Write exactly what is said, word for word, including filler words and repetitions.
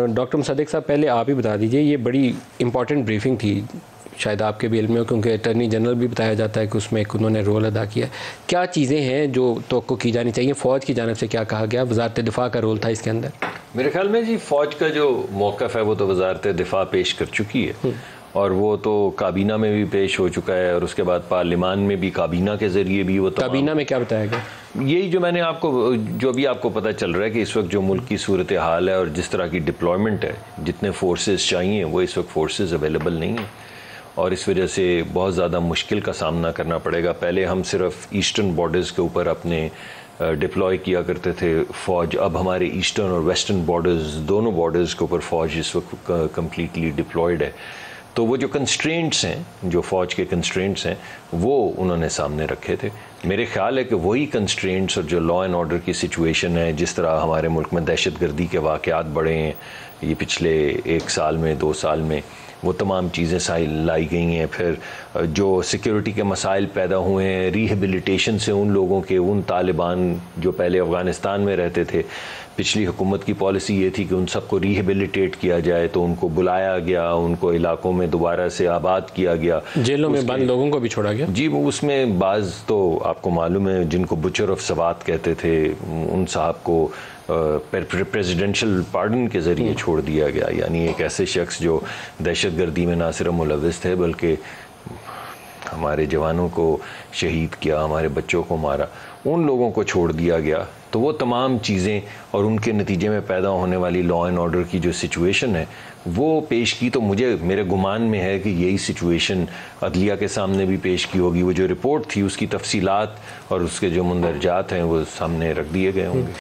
Doctor Mossadegh साहब, पहले आप ही बता दीजिए, ये बड़ी इंपॉर्टेंट ब्रीफिंग थी, शायद आपके भी इल्म में हो, क्योंकि अटर्नी जनरल भी बताया जाता है कि उसमें एक उन्होंने रोल अदा किया। क्या चीज़ें हैं जो तवक्को की जानी चाहिए? फ़ौज की जानिब से क्या कहा गया? वज़ारत दिफ़ा का रोल था इसके अंदर। मेरे ख्याल में जी फ़ौज का जो मौक़िफ़ है वो तो वज़ारत दिफ़ा पेश कर चुकी है, और वो तो काबीना में भी पेश हो चुका है, और उसके बाद पार्लिमान में भी काबीना के ज़रिए भी वो काबीना में क्या बताया गया? यही जो मैंने आपको जो भी आपको पता चल रहा है कि इस वक्त जो मुल्क की सूरत हाल है और जिस तरह की डिप्लॉयमेंट है, जितने फोर्सेस चाहिए वो इस वक्त फोर्सेस अवेलेबल नहीं हैं, और इस वजह से बहुत ज़्यादा मुश्किल का सामना करना पड़ेगा। पहले हम सिर्फ ईस्टर्न बॉर्डर्स के ऊपर अपने डिप्लॉय किया करते थे फ़ौज, अब हमारे ईस्टर्न और वेस्टर्न बॉर्डर्स, दोनों बॉर्डर्स के ऊपर फ़ौज इस वक्त कम्प्लीटली डिप्लॉयड है। तो वो जो कंस्ट्रेंट्स हैं, जो फ़ौज के कंस्ट्रेंट्स हैं, वो उन्होंने सामने रखे थे। मेरे ख्याल है कि वही कंस्ट्रेंट्स और जो लॉ एंड ऑर्डर की सिचुएशन है, जिस तरह हमारे मुल्क में दहशत गर्दी के वाक़यात बढ़े हैं ये पिछले एक साल में, दो साल में, वो तमाम चीज़ें साई लाई गई हैं। फिर जो सिक्योरिटी के मसाइल पैदा हुए हैं, रिहेबिलिटेशन से उन लोगों के, उन तालिबान जो पहले अफ़गानिस्तान में रहते थे, पिछली हुकूमत की पॉलिसी ये थी कि उन सबको रिहेबिलिटेट किया जाए, तो उनको बुलाया गया, उनको इलाकों में दोबारा से आबाद किया गया, जेलों में बंद लोगों को भी छोड़ा गया। जी, वो उसमें बाज़ तो आपको मालूम है जिनको बुचर ऑफ सवात कहते थे, उन साहब को प्रेसिडेंशियल पार्डन के ज़रिए छोड़ दिया गया। यानी एक ऐसे शख्स जो दहशत गर्दी में ना सिर्फ मुलविस थे बल्कि हमारे जवानों को शहीद किया, हमारे बच्चों को मारा, उन लोगों को छोड़ दिया गया। तो वो तमाम चीज़ें और उनके नतीजे में पैदा होने वाली लॉ एंड ऑर्डर की जो सिचुएशन है वो पेश की, तो मुझे मेरे गुमान में है कि यही सिचुएशन अदलिया के सामने भी पेश की होगी। वो जो रिपोर्ट थी उसकी तफसीलात और उसके जो मुंदरजात हैं वो सामने रख दिए गए होंगे।